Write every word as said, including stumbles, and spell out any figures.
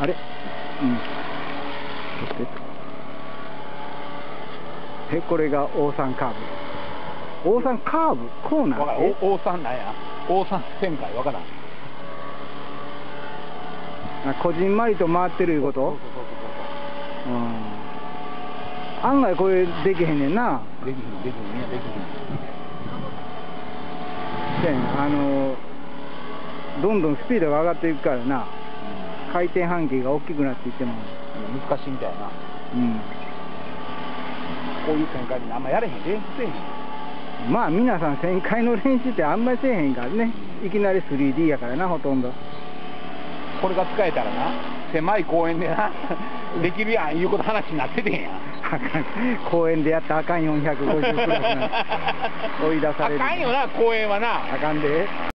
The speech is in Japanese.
れうんえこれがオーサンカーブオーサンカーブコーナーわからんおオーサンなんやオーサン旋回わからんあこじんまりと回ってるいうことそうそうそうそううん案外これできへんねんなできひんできひんみんなできひんせやねんあのどんどんスピードが上がっていくからな、うん、回転半径が大きくなっていっても難しいみたいなうんこういう旋回であんまやれへん練習せえへんまあ皆さん旋回の練習ってあんまりせえへんからね、うん、いきなり スリーディー やからなほとんどこれが使えたらな狭い公園でなできるやんいうこと話になっててへんやんあかん公園でやったらあかんよんひゃくごじゅうクラスなん追い出されるあかんよな公園はなあかんで